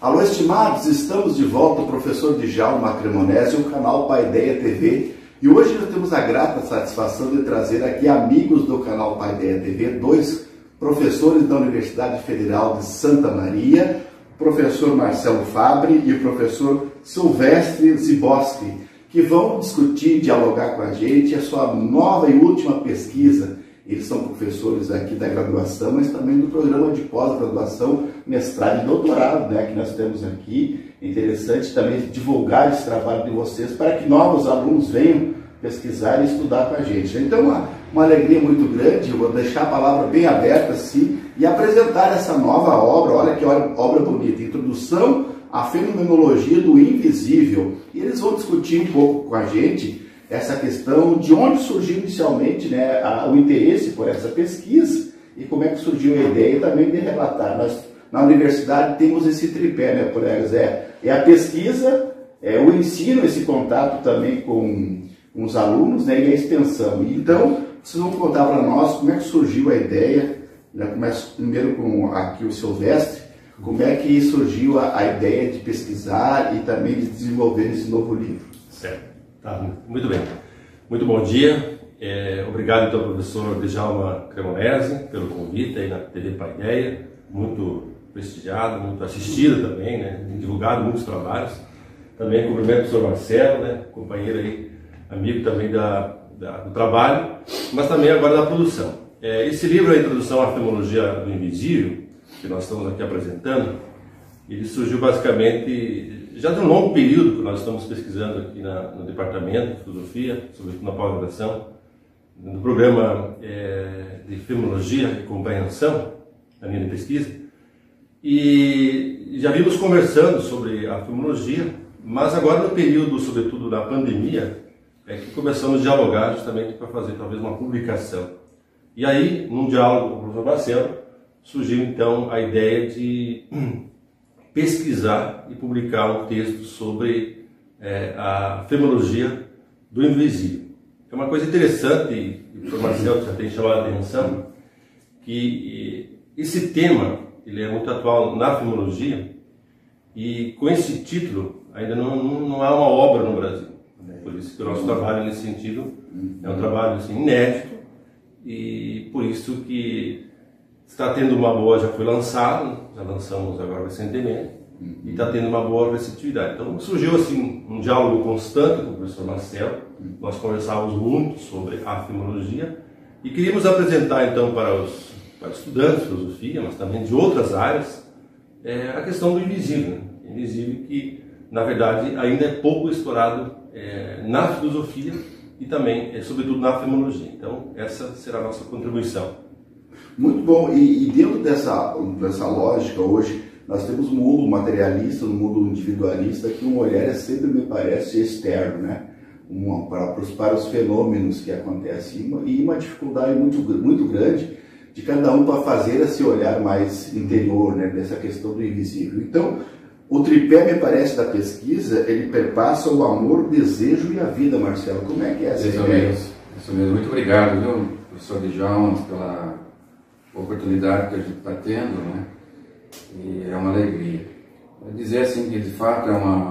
Alô, estimados, estamos de volta, o professor Djalma Cremonese, o canal Paideia TV. E hoje nós temos a grata satisfação de trazer aqui amigos do canal Paideia TV, dois professores da Universidade Federal de Santa Maria, o professor Marcelo Fabre e o professor Silvestre Ziboski, que vão discutir, dialogar com a gente a sua nova e última pesquisa. Eles são professores aqui da graduação, mas também do programa de pós-graduação, mestrado e doutorado, né, que nós temos aqui. É interessante também divulgar esse trabalho de vocês para que novos alunos venham pesquisar e estudar com a gente. Então, uma alegria muito grande. Eu vou deixar a palavra bem aberta assim e apresentar essa nova obra. Olha que obra bonita, Introdução à Fenomenologia do Invisível. E eles vão discutir um pouco com a gente essa questão de onde surgiu inicialmente, né, o interesse por essa pesquisa e como é que surgiu a ideia também de relatar. Nós, na universidade, temos esse tripé, né, colegas? É a pesquisa, o ensino, esse contato também com os alunos, né, e a extensão. Então, vocês vão contar para nós como é que surgiu a ideia. Já começo primeiro com aqui o Silvestre, como é que surgiu a ideia de pesquisar e também de desenvolver esse novo livro. Certo. Tá, muito bem. Muito bom dia. Obrigado, então, professor Djalma Cremonese, pelo convite aí na TV Paideia. Muito prestigiado, muito assistido também, né? Divulgado muitos trabalhos. Também cumprimento o professor Marcelo, né? Companheiro aí, amigo também do trabalho, mas também agora da produção. Esse livro, a Introdução à Fenomenologia do Invisível, que nós estamos aqui apresentando, ele surgiu basicamente já de um longo período que nós estamos pesquisando aqui no Departamento de Filosofia, sobretudo na pós-graduação, no programa de Fenomenologia e Compreensão, na linha de pesquisa, e já vimos conversando sobre a fenomenologia, mas agora no período, sobretudo da pandemia, que começamos a dialogar justamente para fazer talvez uma publicação. E aí, num diálogo com o professor Marcelo, surgiu então a ideia de pesquisar e publicar um texto sobre a fenomenologia do invisível. É uma coisa interessante, e o professor Marcelo já tem chamado a atenção, que esse tema ele é muito atual na fenomenologia, e com esse título ainda não há uma obra no Brasil. Por isso que o nosso trabalho nesse sentido é um trabalho assim, inédito, e por isso que está tendo uma boa, já foi lançado, já lançamos agora recentemente, e está tendo uma boa receptividade. Então surgiu assim um diálogo constante com o professor Marcelo, nós conversávamos muito sobre a fenomenologia, e queríamos apresentar então para os estudantes de filosofia, mas também de outras áreas, a questão do invisível, né? Invisível que, na verdade, ainda é pouco explorado na filosofia e também, sobretudo, na fenomenologia. Então, essa será a nossa contribuição. Muito bom. E dentro dessa lógica, hoje, nós temos um mundo materialista, um mundo individualista, que um olhar sempre me parece externo, né? Para os fenômenos que acontecem. E uma dificuldade muito grande de cada um para fazer esse olhar mais interior, né? Dessa questão do invisível. Então, o tripé, me parece, da pesquisa, ele perpassa o amor, o desejo e a vida, Marcelo. Como é que é essa ideia? Isso mesmo. Muito obrigado, viu, professor Djalma, pela oportunidade que a gente está tendo, né? E é uma alegria. Vou dizer assim que, de fato, é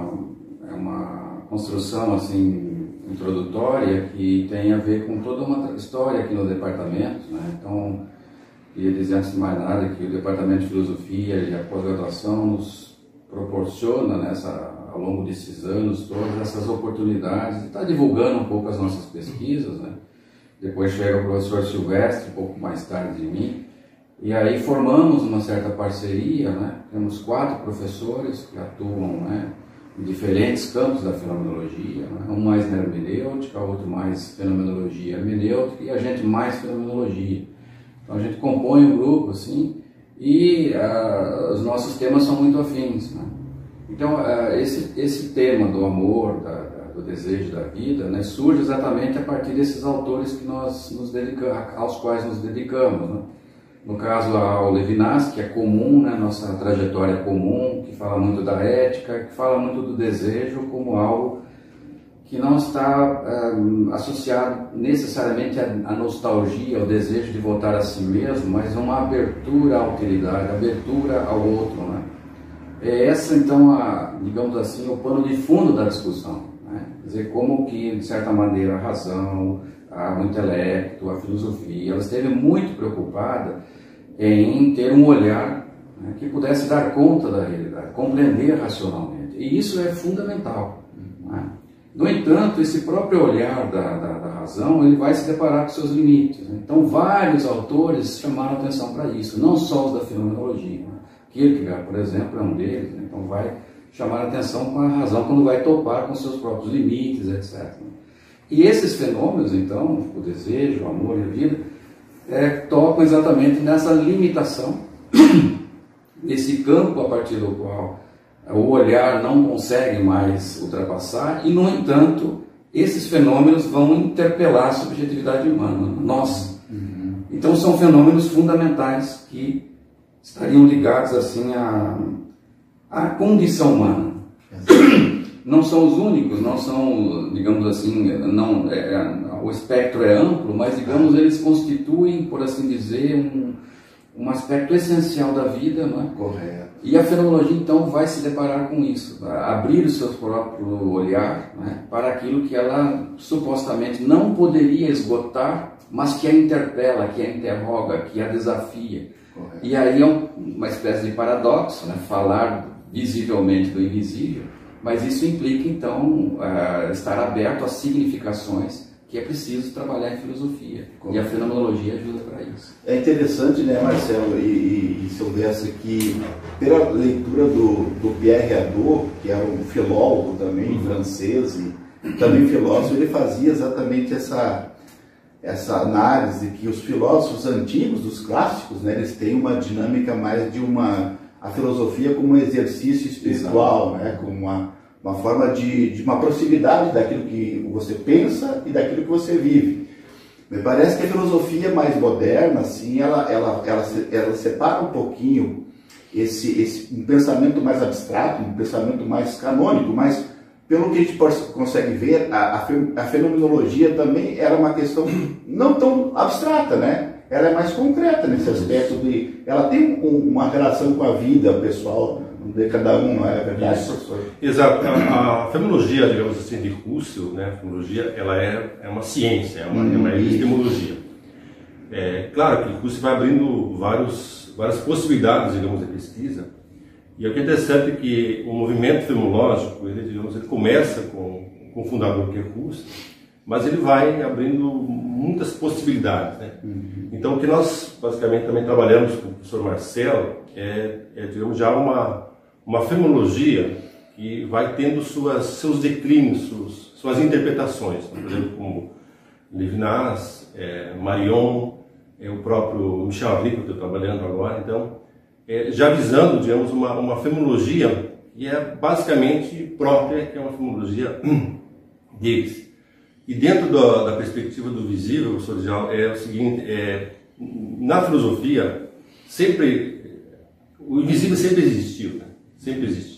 uma construção assim, introdutória que tem a ver com toda uma história aqui no departamento, né? Então, queria dizer, antes de mais nada, que o Departamento de Filosofia e a pós-graduação nos proporciona, ao longo desses anos, todas essas oportunidades de estar divulgando um pouco as nossas pesquisas, né? Depois chega o professor Silvestre, um pouco mais tarde de mim, e aí formamos uma certa parceria, né? Temos 4 professores que atuam, né, em diferentes campos da fenomenologia, né? Um mais na hermenêutica, outro mais fenomenologia hermenêutica e a gente mais fenomenologia. Então a gente compõe um grupo assim, e os nossos temas são muito afins, né? Então esse tema do amor, do desejo da vida, né, surge exatamente a partir desses autores que aos quais nos dedicamos, né? No caso ao Levinas, que é comum, né, nossa trajetória é comum, que fala muito da ética, que fala muito do desejo como algo que não está associado necessariamente à nostalgia, ao desejo de voltar a si mesmo, mas uma abertura à alteridade, abertura ao outro, né? é essa então, digamos assim, o pano de fundo da discussão, né? Quer dizer, como que, de certa maneira, a razão, o intelecto, a filosofia, ela esteve muito preocupada em ter um olhar, né, que pudesse dar conta da realidade, compreender racionalmente. E isso é fundamental, né? No entanto, esse próprio olhar da razão, ele vai se deparar com seus limites, né? Então, vários autores chamaram atenção para isso, não só os da fenomenologia, né? Kierkegaard, por exemplo, é um deles, né? Então vai chamar atenção com a razão quando vai topar com seus próprios limites, etc. E esses fenômenos, então, o desejo, o amor e a vida, tocam exatamente nessa limitação, nesse campo a partir do qual o olhar não consegue mais ultrapassar, e, no entanto, esses fenômenos vão interpelar a subjetividade humana, nós. Então, são fenômenos fundamentais que estariam ligados, assim, à condição humana. Não são os únicos, não são, digamos assim, o espectro é amplo, mas, digamos, eles constituem, por assim dizer, um aspecto essencial da vida, não é? Correto. E a fenomenologia, então, vai se deparar com isso, abrir o seu próprio olhar, né, para aquilo que ela supostamente não poderia esgotar, mas que a interpela, que a interroga, que a desafia. Correto. E aí é uma espécie de paradoxo, né, falar visivelmente do invisível, mas isso implica, então, estar aberto às significações que é preciso trabalhar em filosofia. E a fenomenologia ajuda para isso. É interessante, né, Marcelo, e soubesse que, pela leitura do Pierre Hadot, que era um filólogo também, francês, e também filósofo, ele fazia exatamente essa análise que os filósofos antigos, os clássicos, né, eles têm uma dinâmica mais de a filosofia como um exercício espiritual, né, como uma forma de uma proximidade daquilo que você pensa e daquilo que você vive. Me parece que a filosofia mais moderna, assim, ela separa um pouquinho um pensamento mais abstrato, um pensamento mais canônico, mas pelo que a gente consegue ver, a fenomenologia também era uma questão não tão abstrata, né? Ela é mais concreta nesse aspecto ela tem uma relação com a vida pessoal de cada um, não é verdade, professor? Exato. A fenomenologia, digamos assim, de Husserl, né? A fenomenologia, ela é uma ciência, é uma epistemologia. Claro que Husserl vai abrindo várias possibilidades, digamos, de pesquisa. E o que é interessante é que o movimento fenomenológico, ele começa com o fundador, que é Husserl, mas ele vai abrindo muitas possibilidades, né? Então, o que nós, basicamente, também trabalhamos com o professor Marcelo digamos, já uma fenomenologia que vai tendo seus declínios, suas interpretações, por exemplo, como Levinas, Marion, o próprio Michel Avril, que eu estou trabalhando agora. Então, já visando, digamos, uma fenomenologia que é basicamente própria, que é uma fenomenologia deles. E dentro da perspectiva do visível, professor Djalma, é o seguinte, na filosofia, o invisível sempre existiu, né? Sempre existiu.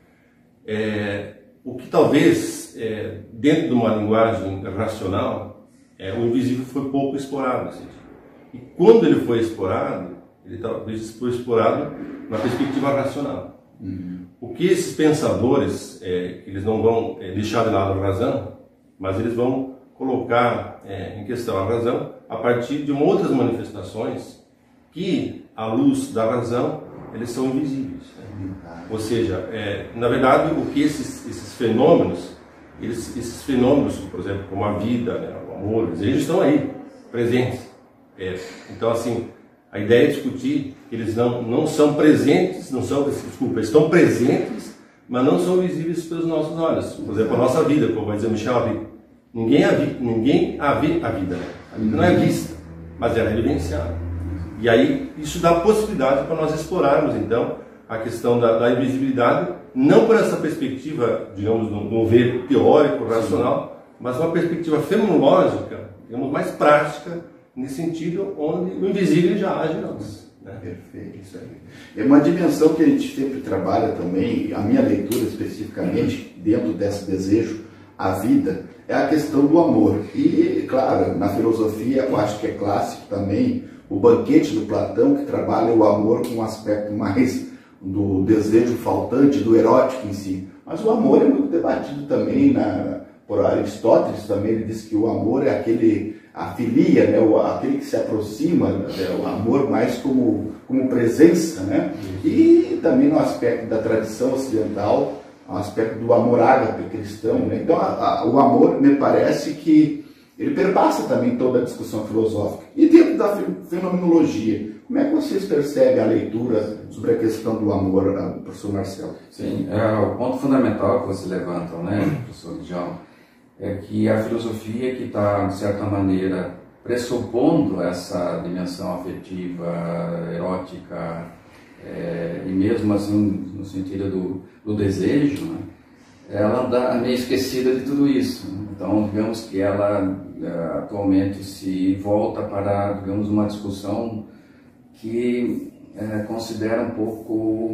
O que talvez, dentro de uma linguagem racional, o invisível foi pouco explorado. Assim. E quando ele foi explorado, ele talvez foi explorado na perspectiva racional. O que esses pensadores, eles não vão deixar de lado a razão, mas eles vão colocar em questão a razão a partir de outras manifestações que, à luz da razão, eles são invisíveis. Né? Ou seja, na verdade, o que esses fenômenos, por exemplo, como a vida, né, o amor, eles estão aí, presentes. Então, assim, a ideia é discutir que eles não são presentes, estão presentes, mas não são visíveis pelos nossos olhos. Por exemplo, a nossa vida, como vai dizer Michel Avril. Ninguém a vê a vida. Né? A vida não é vista, mas ela é vivenciada. E aí, isso dá possibilidade para nós explorarmos, então, a questão da invisibilidade, não por essa perspectiva, digamos, de um ver teórico, racional, mas uma perspectiva fenomenológica, digamos, mais prática, nesse sentido, onde o invisível já age em nós. Né? Perfeito, isso aí. É uma dimensão que a gente sempre trabalha também, a minha leitura especificamente, dentro desse desejo, a vida, é a questão do amor. E, claro, na filosofia, eu acho que é clássico também, o Banquete do Platão, que trabalha o amor com um aspecto mais do desejo faltante, do erótico em si. Mas o amor é muito debatido também por Aristóteles também. Ele diz que o amor é a filia, né? Aquele que se aproxima, né? O amor mais como presença, né? E também no aspecto da tradição ocidental, o aspecto do amor ágape cristão, né? Então o amor, me parece que ele perpassa também toda a discussão filosófica. E dentro da fenomenologia, como é que vocês percebem a leitura sobre a questão do amor, professor Marcelo? Sim, o ponto fundamental que você levanta, né, professor João, é que a filosofia que está, de certa maneira, pressupondo essa dimensão afetiva, erótica, e mesmo assim no sentido do desejo, né, ela anda meio esquecida de tudo isso. Então, digamos que ela atualmente se volta para, digamos, uma discussão que considera um pouco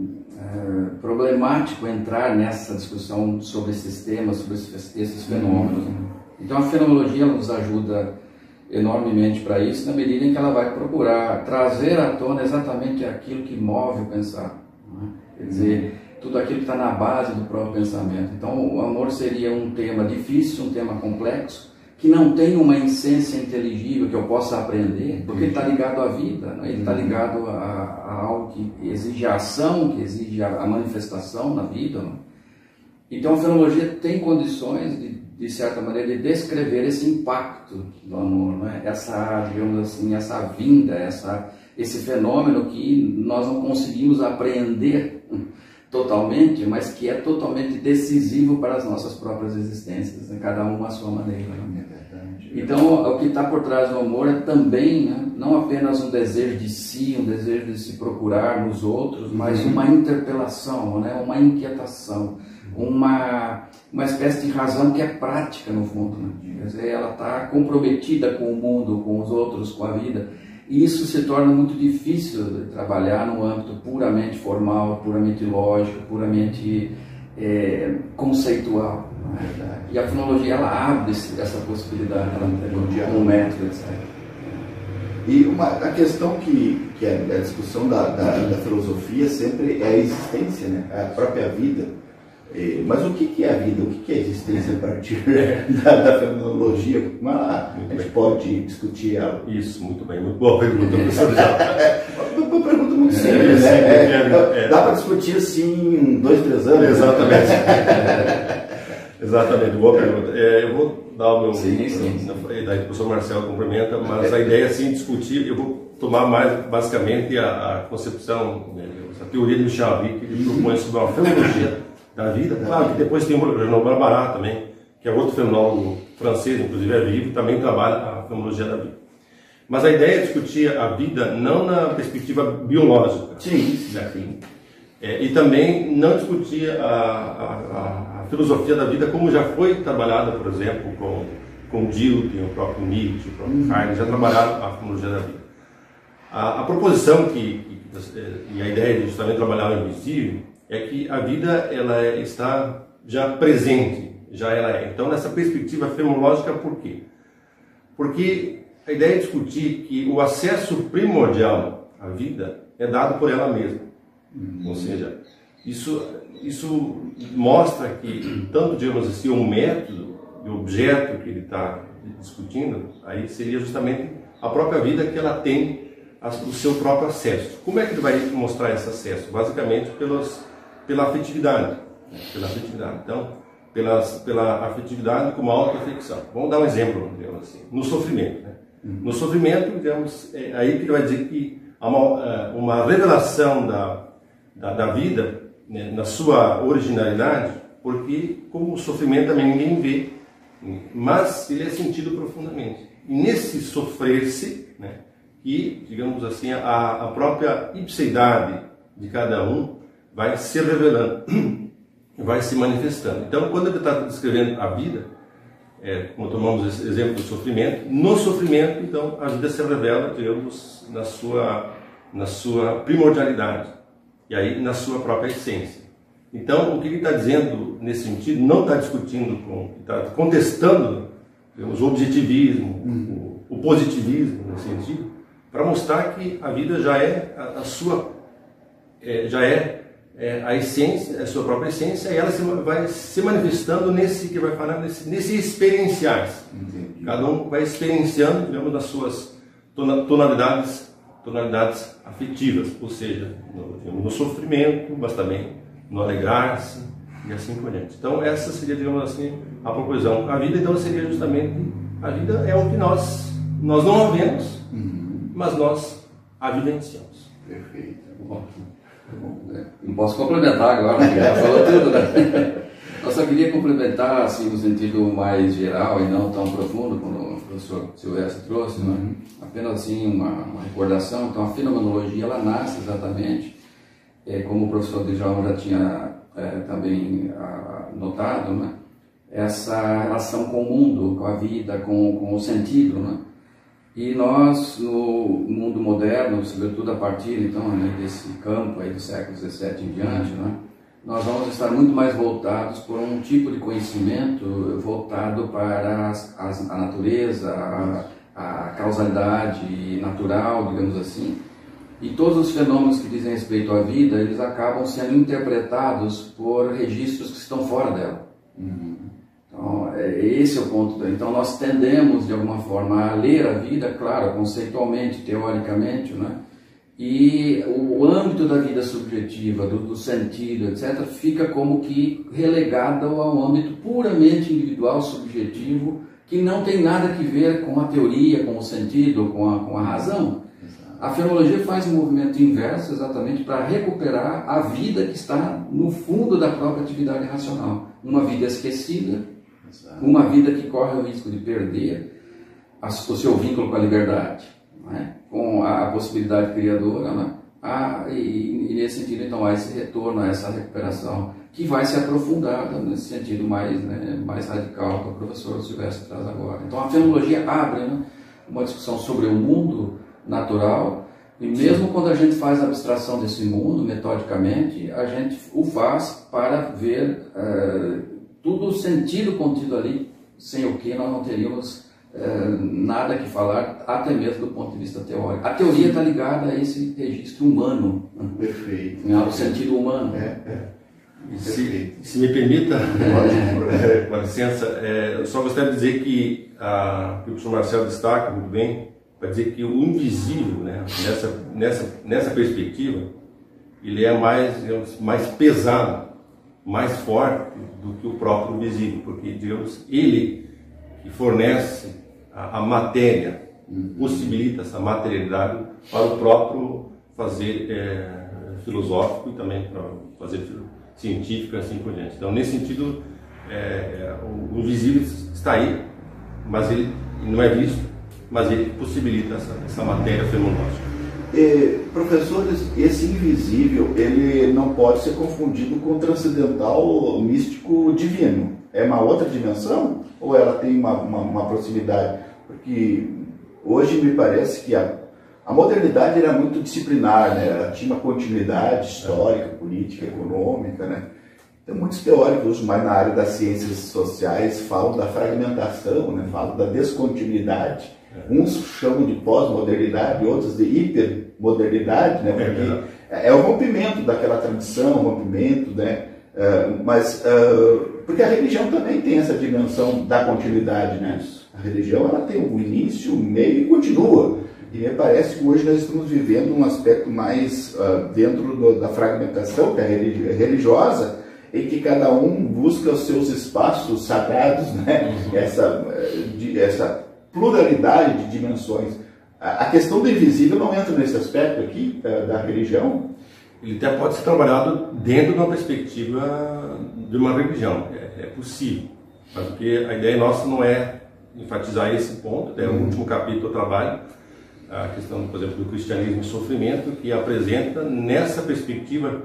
problemático entrar nessa discussão sobre esses temas, sobre esses fenômenos. Então, a fenomenologia nos ajuda enormemente para isso, na medida em que ela vai procurar trazer à tona exatamente aquilo que move o pensar, né? Quer dizer, tudo aquilo que está na base do próprio pensamento. Então, o amor seria um tema difícil, um tema complexo, que não tem uma essência inteligível que eu possa aprender, porque ele está ligado à vida, né? Ele está ligado a algo que exige a ação, que exige a manifestação na vida, né? Então, a fenomenologia tem condições, de certa maneira, de descrever esse impacto do amor, né? Essa, digamos assim, essa vinda, esse fenômeno que nós não conseguimos apreender totalmente, mas que é totalmente decisivo para as nossas próprias existências, né? Cada uma à sua maneira, né? Então, o que está por trás do amor é também, né, não apenas um desejo de si, um desejo de se procurar nos outros, mas uma interpelação, né, uma inquietação, uma espécie de razão que é prática, no fundo, né? Quer dizer, ela está comprometida com o mundo, com os outros, com a vida. E isso se torna muito difícil de trabalhar no âmbito puramente formal, puramente lógico, puramente conceitual. Né? E a fonologia, ela abre essa possibilidade, como método, etc. E a questão que é a discussão da filosofia sempre é a existência, né? A própria vida. Mas o que é a vida? O que é a existência a partir da fenomenologia? A gente pode discutir ela. Isso, muito bem, muito boa pergunta, professor. Uma pergunta muito simples, né? Dá para discutir assim em 2, 3 anos? Exatamente. Exatamente, boa pergunta. Eu vou dar o meu... Sim. Daí o professor Marcelo complementa, mas a ideia é sim discutir, eu vou tomar mais basicamente a concepção, a teoria de Michel Henry, que ele propõe sobre uma fenomenologia da vida. Claro que depois tem o Renaud Barbarat também, que é outro fenômeno francês, inclusive é vivo, também trabalha a fenomenologia da vida. Mas a ideia é discutir a vida não na perspectiva biológica. Sim. E também não discutir a filosofia da vida como já foi trabalhada, por exemplo, com Dilthey, o próprio Nietzsche, o próprio Heidegger, já trabalharam a fenomenologia da vida. A proposição e a ideia de justamente trabalhar o invisível é que a vida ela está já presente, já ela é. Então, nessa perspectiva fenomenológica, por quê? Porque a ideia é discutir que o acesso primordial à vida é dado por ela mesma. Ou seja, isso mostra que, tanto, digamos assim, o método e o objeto que ele está discutindo, aí seria justamente a própria vida que ela tem o seu próprio acesso. Como é que ele vai mostrar esse acesso? Basicamente pela afetividade. Então, pela afetividade como autoafecção. Vamos dar um exemplo, digamos assim, no sofrimento. Né? No sofrimento, digamos, é aí que ele vai dizer que há uma revelação da vida, né, na sua originalidade, porque como o sofrimento também ninguém vê, mas ele é sentido profundamente. E nesse sofrer-se, né, que, digamos assim, a própria ipseidade de cada um vai se revelando, vai se manifestando. Então, quando ele está descrevendo a vida, como tomamos esse exemplo do sofrimento, no sofrimento, então, a vida se revela, digamos, na sua primordialidade, e aí na sua própria essência. Então, o que ele está dizendo nesse sentido, não está discutindo, está contestando, digamos, o objetivismo, o positivismo, nesse sentido, para mostrar que a vida já é a sua já é a essência, a sua própria essência, e ela vai se manifestando nesse que vai falar nesse experienciais. Entendi. Cada um vai experienciando, digamos, das suas tonalidades afetivas, ou seja, no sofrimento, mas também no alegrar-se e assim por diante. Então essa seria, digamos assim, a conclusão. A vida então seria justamente, a vida é o que nós não a vemos, mas nós a vivenciamos. Perfeito. Bom, não posso complementar agora, porque já falou tudo, né? Eu só queria complementar, assim, no sentido mais geral e não tão profundo, como o professor Silvestre trouxe, né? Apenas, assim, uma recordação. Então, a fenomenologia, ela nasce exatamente, como o professor Djalma já tinha também notado, né? Essa relação com o mundo, com a vida, com o sentido, né? E nós, no mundo moderno, sobretudo a partir, então, né, desse campo aí do século XVII em diante, né, nós vamos estar muito mais voltados por um tipo de conhecimento voltado para a natureza, a causalidade natural, digamos assim. E todos os fenômenos que dizem respeito à vida, eles acabam sendo interpretados por registros que estão fora dela. Então, esse é o ponto. Então, nós tendemos, de alguma forma, a ler a vida, claro, conceitualmente, teoricamente, né? E o âmbito da vida subjetiva, do sentido, etc., fica como que relegado ao âmbito puramente individual, subjetivo, que não tem nada a ver com a teoria, com o sentido, com a razão. A fenomenologia faz um movimento inverso exatamente para recuperar a vida que está no fundo da própria atividade racional. Uma vida esquecida, uma vida que corre o risco de perder o seu vínculo com a liberdade, né? Com a possibilidade criadora, né? E nesse sentido, então, há esse retorno, essa recuperação, que vai se aprofundar nesse sentido mais radical que o professor Silvestre traz agora. Então, a fenomenologia abre, né, uma discussão sobre o mundo natural, e mesmo quando a gente faz a abstração desse mundo, metodicamente, a gente o faz para ver tudo o sentido contido ali, sem o que nós não teríamos nada que falar, até mesmo do ponto de vista teórico. A teoria está ligada a esse registro humano. Perfeito. Ao sentido humano. Se me permita, com licença, eu só gostaria de dizer que o professor Marcelo destaca muito bem, para dizer que o invisível, né, nessa perspectiva, ele é mais pesado, mais forte do que o próprio visível, porque, digamos, ele que fornece a matéria, possibilita essa materialidade para o próprio fazer filosófico e também para fazer científico e assim por diante. Então, nesse sentido, o invisível está aí, mas ele não é visto, mas ele possibilita essa matéria fenomenológica. Professores, esse invisível, ele não pode ser confundido com o transcendental místico divino. É uma outra dimensão? Ou ela tem uma proximidade? Porque hoje me parece que a modernidade era muito disciplinar, né? Ela tinha uma continuidade histórica, política, econômica, né? Então, muitos teóricos, mais na área das ciências sociais, falam da fragmentação, né? Falam da descontinuidade. Uns chamam de pós-modernidade, outros de hipermodernidade, né? Porque é o rompimento daquela tradição, o rompimento, né? Porque a religião também tem essa dimensão da continuidade, né? A religião, ela tem um início, um meio e continua. E me parece que hoje nós estamos vivendo um aspecto mais dentro da fragmentação, que é religiosa, em que cada um busca os seus espaços sagrados, né? Essa pluralidade de dimensões. A questão do invisível não entra nesse aspecto aqui da religião? Ele até pode ser trabalhado dentro de uma perspectiva de uma religião, é possível, mas porque a ideia nossa não é enfatizar esse ponto, até o último capítulo eu trabalho a questão, por exemplo, do cristianismo e sofrimento, que apresenta nessa perspectiva,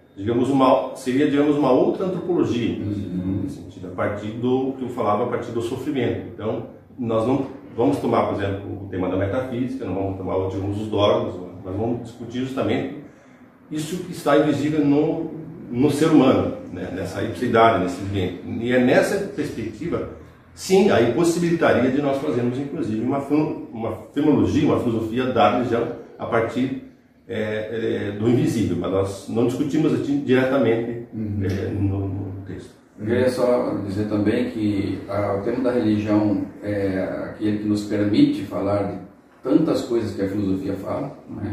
seria uma outra antropologia, nesse sentido, a partir do que eu falava, a partir do sofrimento. Então, nós não vamos tomar, por exemplo, o tema da metafísica, não vamos tomar de alguns dos dogmas, mas vamos discutir justamente isso que está invisível no ser humano, né? Nessa ipsidade, nesse ambiente. E é nessa perspectiva, sim, aí possibilitaria de nós fazermos, inclusive, uma fenomenologia, uma filosofia da religião a partir do invisível, mas nós não discutimos diretamente no texto. Eu queria só dizer também que o tema da religião é aquele que nos permite falar de tantas coisas que a filosofia fala, né?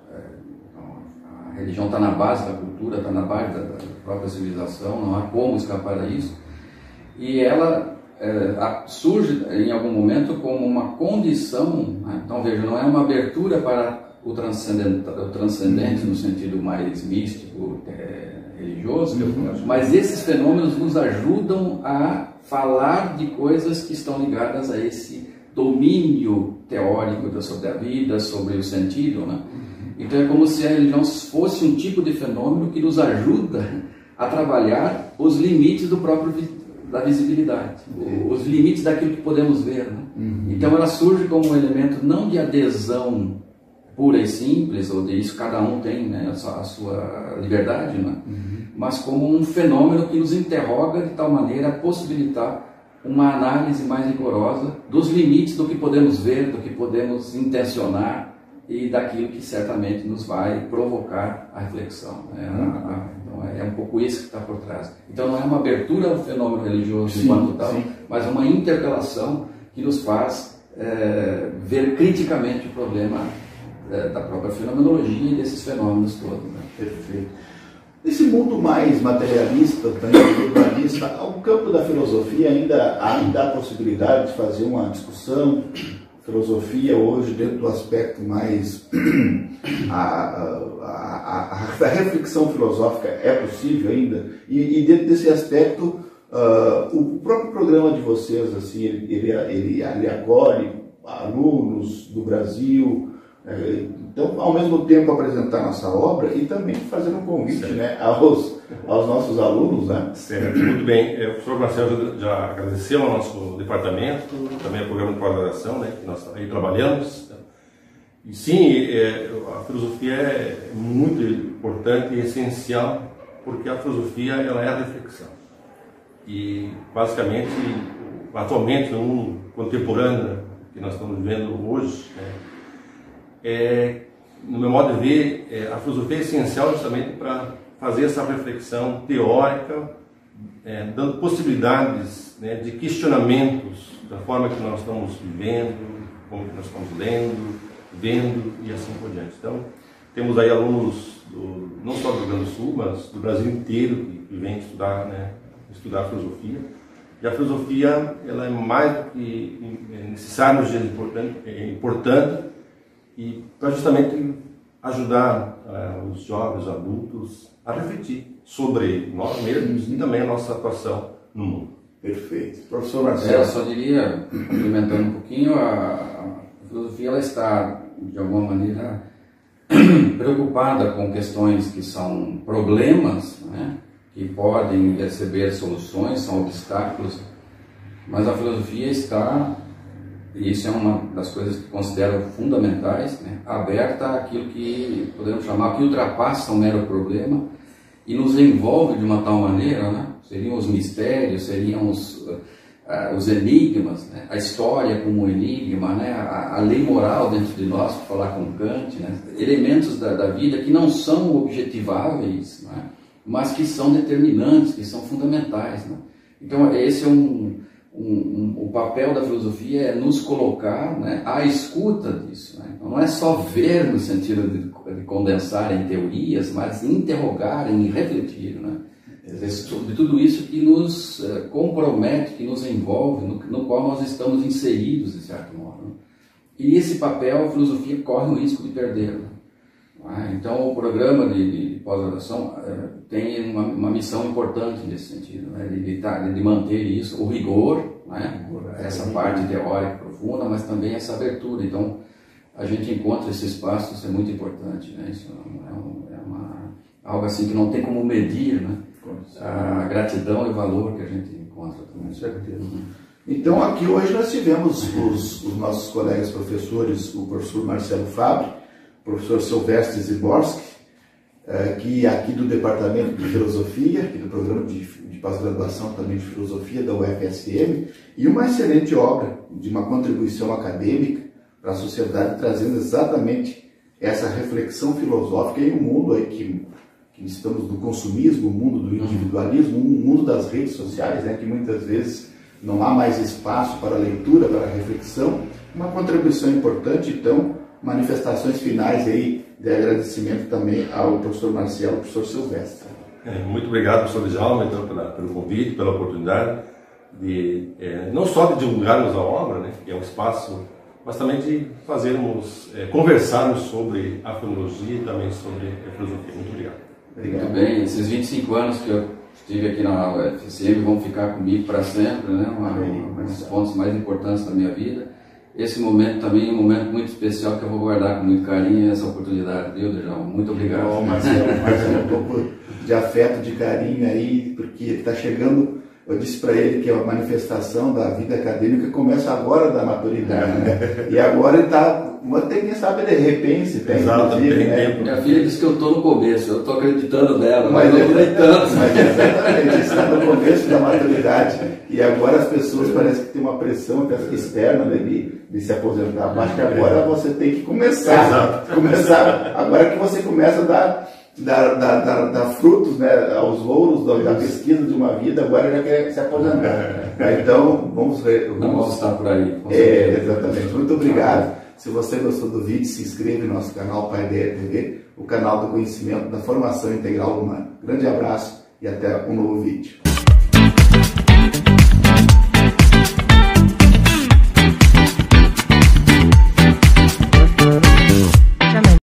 A religião está na base da cultura, está na base da própria civilização, não há como escapar a isso. E ela surge em algum momento como uma condição, né? Então veja, não é uma abertura para o transcendente no sentido mais místico, religioso, mas esses fenômenos nos ajudam a falar de coisas que estão ligadas a esse domínio teórico sobre a vida, sobre o sentido, né? Então é como se a religião fosse um tipo de fenômeno que nos ajuda a trabalhar os limites da visibilidade, os limites daquilo que podemos ver, né? Então ela surge como um elemento não de adesão pura e simples, ou de isso cada um tem, né, a sua liberdade, né? Mas como um fenômeno que nos interroga de tal maneira a possibilitar uma análise mais rigorosa dos limites do que podemos ver, do que podemos intencionar e daquilo que certamente nos vai provocar a reflexão, né? Então é um pouco isso que está por trás. Então não é uma abertura ao fenômeno religioso enquanto tal, mas uma interpelação que nos faz ver criticamente o problema da própria fenomenologia e desses fenômenos todos, né? Perfeito. Nesse mundo mais materialista, individualista, o campo da filosofia ainda há a possibilidade de fazer uma discussão. Filosofia hoje, dentro do aspecto mais... a reflexão filosófica é possível ainda? E dentro desse aspecto, o próprio programa de vocês, assim, ele acolhe alunos do Brasil. Então, ao mesmo tempo apresentar nossa obra e também fazer um convite, né, aos nossos alunos, né? Certo, muito bem. O professor Marcelo já agradeceu ao nosso departamento, também ao programa de pós-graduação, né, que nós aí trabalhamos. E sim, a filosofia é muito importante e essencial, porque a filosofia ela é a reflexão. E, basicamente, atualmente, no mundo contemporâneo que nós estamos vivendo hoje, né, no meu modo de ver, a filosofia é essencial justamente para fazer essa reflexão teórica, dando possibilidades, né, de questionamentos da forma que nós estamos vivendo, como que nós estamos lendo, vendo e assim por diante. Então, temos aí alunos não só do Rio Grande do Sul, mas do Brasil inteiro que vêm estudar, né, estudar filosofia. E a filosofia ela é mais do que necessária nos dias importante, e para justamente ajudar os jovens, os adultos a refletir sobre nós mesmos e também a nossa atuação no mundo. Perfeito. Professor Marcelo. Eu só diria, complementando um pouquinho, a filosofia ela está, de alguma maneira, preocupada com questões que são problemas, né, que podem receber soluções, são obstáculos, mas a filosofia está... E isso é uma das coisas que considero fundamentais, né? Aberta àquilo que podemos chamar que ultrapassa um mero problema e nos envolve de uma tal maneira, né? Seriam os mistérios, seriam os enigmas, né? A história como um enigma, né? A lei moral dentro de nós, para falar com Kant, né? Elementos da vida que não são objetiváveis, né? Mas que são determinantes, que são fundamentais, né? Então esse é o papel da filosofia é nos colocar, né, à escuta disso, né? Então, não é só ver no sentido de condensar em teorias, mas interrogar, em refletir, né? Sobre tudo isso que nos compromete, que nos envolve, no qual nós estamos inseridos, de certo modo, né? E esse papel a filosofia corre o risco de perder, né? Então o programa de pós-graduação tem uma missão importante nesse sentido, né? de manter isso, o rigor, né? Essa parte teórica profunda, mas também essa abertura. Então a gente encontra esse espaço, isso é muito importante, né? Isso algo assim que não tem como medir, né? A gratidão e o valor que a gente encontra também. Com certeza. Então aqui hoje nós tivemos os nossos colegas professores, o professor Marcelo Fabre, o professor Silvestre Ziborski, que aqui do Departamento de Filosofia, aqui do programa de pós-graduação também de Filosofia da UFSM, e uma excelente obra de uma contribuição acadêmica para a sociedade, trazendo exatamente essa reflexão filosófica em um mundo aí que estamos do consumismo, o mundo do individualismo, o mundo das redes sociais, né, que muitas vezes não há mais espaço para a leitura, para a reflexão. Uma contribuição importante, então, manifestações finais aí de agradecimento também ao professor Marcelo, ao professor Silvestre. Muito obrigado, professor Djalma, então, pelo convite, pela oportunidade de não só de divulgarmos a obra, né, que é um espaço, mas também de fazermos, conversarmos sobre a filologia e também sobre a filosofia. Muito obrigado. Muito bem, esses 25 anos que eu estive aqui na UFSM vão ficar comigo para sempre, né? Um dos pontos mais importantes da minha vida. Esse momento também é um momento muito especial que eu vou guardar com muito carinho, essa oportunidade, viu, Djalma? Muito obrigado. Marcelo, um pouco de afeto, de carinho aí, porque está chegando. Eu disse para ele que a manifestação da vida acadêmica começa agora da maturidade, né? E agora ele está, quem sabe de repente, tem. Exato, tem tempo. Minha filha disse que eu estou no começo, eu estou acreditando nela, mas não nem tanto. Mas exatamente, está no começo da maturidade. E agora as pessoas parecem que tem uma pressão até externa, né, de se aposentar. Mas que agora você tem que começar. Agora que você começa a dar frutos, né, aos louros da pesquisa de uma vida, agora já quer se aposentar. Então, vamos ver. Vamos estar por aí. Exatamente. Muito obrigado. Se você gostou do vídeo, se inscreva no nosso canal Paideia TV, o canal do conhecimento da formação integral humana. Grande abraço e até um novo vídeo.